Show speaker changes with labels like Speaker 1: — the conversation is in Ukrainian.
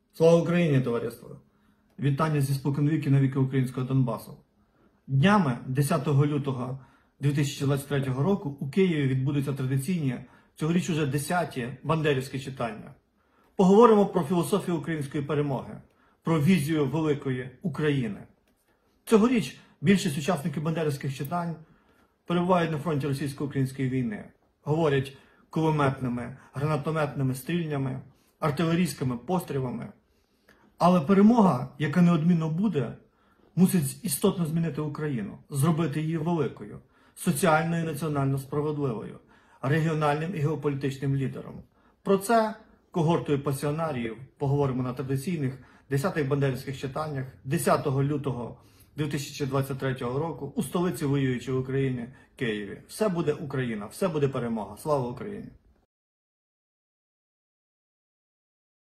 Speaker 1: Слава Україні, товариство! Вітання зі споконвіки на віки українського Донбасу. Днями 10 лютого 2023 року у Києві відбудуться традиційні, цьогоріч уже 10-ті бандерівські читання. Поговоримо про філософію української перемоги, про візію великої України. Цьогоріч більшість учасників бандерівських читань перебувають на фронті російсько-української війни. Говорять кулеметними, гранатометними стрільнями, артилерійськими пострілами. Але перемога, яка неодмінно буде, мусить істотно змінити Україну, зробити її великою, соціально і національно справедливою, регіональним і геополітичним лідером. Про це когортою пасіонаріїв поговоримо на традиційних 10-х бандерівських читаннях 10 лютого 2023 року у столиці воюючої України Києві. Все буде Україна, все буде перемога. Слава Україні!